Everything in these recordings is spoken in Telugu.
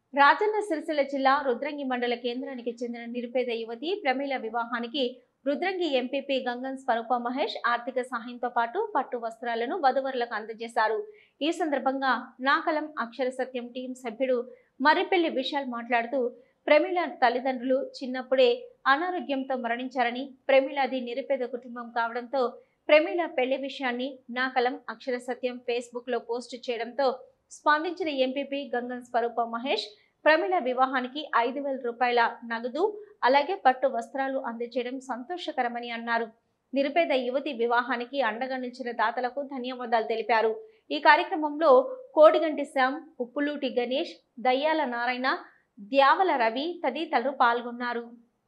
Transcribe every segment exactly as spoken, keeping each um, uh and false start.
రాజన్న సిరిసిల్ల జిల్లా రుద్రంగి మండల కేంద్రానికి చెందిన నిరుపేద యువతి ప్రమీల వివాహానికి రుద్రంగి ఎంపీపీ గంగం స్వరూప మహేష్ ఆర్థిక సహాయంతో పాటు పట్టు వస్త్రాలను వధువరులకు అందజేశారు. ఈ సందర్భంగా నాకలం అక్షర సత్యం టీం సభ్యుడు మర్రిపెల్లి విశాల్ మాట్లాడుతూ ప్రమీల తల్లిదండ్రులు చిన్నప్పుడే అనారోగ్యంతో మరణించారని, ప్రమీలది నిరుపేద కుటుంబం కావడంతో ప్రమీల పెళ్లి విషయాన్ని నాకలం అక్షర సత్యం ఫేస్బుక్ లో పోస్ట్ చేయడంతో స్పందించిన ఎంపీపీ గంగం స్వరూప మహేష్ ప్రమీల వివాహానికి ఐదు వేల రూపాయల నగదు అలాగే పట్టు వస్త్రాలు అందజేయడం సంతోషకరమని అన్నారు. నిరుపేద యువతి వివాహానికి అండగా నిలిచిన దాతలకు ధన్యవాదాలు తెలిపారు. ఈ కార్యక్రమంలో కోడిగంటి శ్యామ్, ఉప్పులూటి గణేష్, దయ్యాల నారాయణ, ద్యావల రవి తదితరులు పాల్గొన్నారు.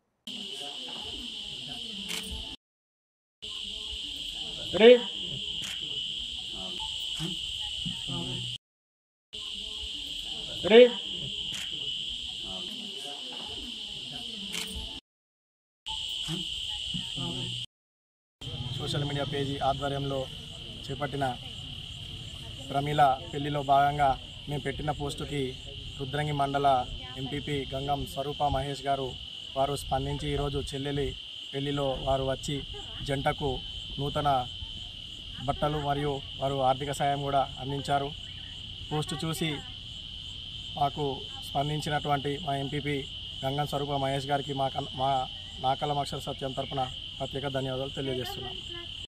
సోషల్ మీడియా పేజీ ఆధ్వర్యంలో చేపట్టిన ప్రమీల పెళ్లిలో భాగంగా మేము పెట్టిన పోస్టుకి రుద్రంగి మండల ఎంపీపీ గంగం స్వరూప మహేష్ గారు వారు స్పందించి ఈరోజు చెల్లెలి పెళ్లిలో వారు వచ్చి జంటకు నూతన బట్టలు మరియు వారు ఆర్థిక సాయం కూడా అందించారు. పోస్టు చూసి మాకు స్పందించినటువంటి మా ఎంపీపీ గంగం స్వరూప మహేష్ గారికి మా మా నాకలం అక్షర సత్యం తరపున ప్రత్యేక ధన్యవాదాలు తెలియజేస్తున్నాం.